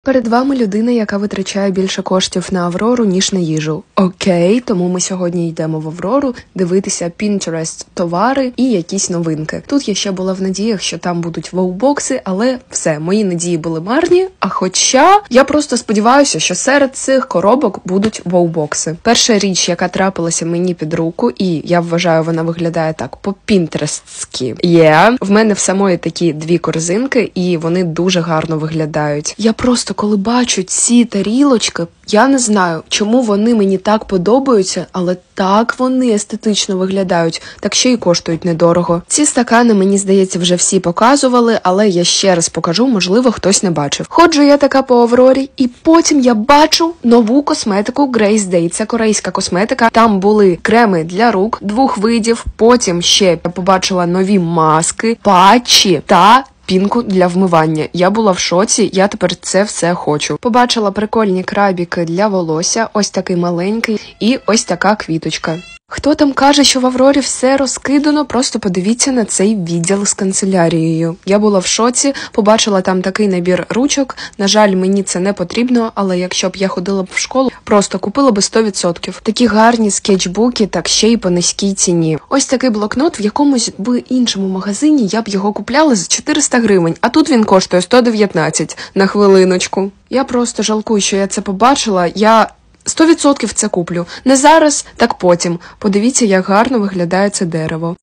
Перед вами людина, яка витрачає більше коштів на Аврору, ніж на їжу. Окей, тому ми сьогодні йдемо в Аврору дивитися Pinterest товари і якісь новинки. Тут я ще була в надіях, що там будуть воу-бокси, але все, мої надії були марні. А хоча я просто сподіваюся, що серед цих коробок будуть воу-бокси. Перша річ, яка трапилася мені під руку, і я вважаю, вона виглядає так по-пінтерестськи. В мене в самої такі дві корзинки, і вони дуже гарно виглядають. Я просто коли бачу ці тарілочки, я не знаю, чому вони мені так подобаються, але так вони естетично виглядають, так ще й коштують недорого. Ці стакани, мені здається, вже всі показували, але я ще раз покажу, можливо, хтось не бачив. Ходжу я така по Аврорі, і потім я бачу нову косметику Grace Day. Це корейська косметика. Там були креми для рук двох видів, потім ще я побачила нові маски, патчі та пінку для вмивання. Я була в шоці, я тепер це все хочу. Побачила прикольні крабіки для волосся, ось такий маленький і ось така квіточка. Хто там каже, що в Аврорі все розкидано, просто подивіться на цей відділ з канцелярією. Я була в шоці, побачила там такий набір ручок. На жаль, мені це не потрібно, але якщо б я ходила б в школу, просто купила би 100%. Такі гарні скетчбуки, так ще й по низькій ціні. Ось такий блокнот в якомусь б іншому магазині я б його купляла за 400 гривень, а тут він коштує 119 на хвилиночку. Я просто жалкую, що я це побачила. Я 100% це куплю. Не зараз, так потім. Подивіться, як гарно виглядає це дерево.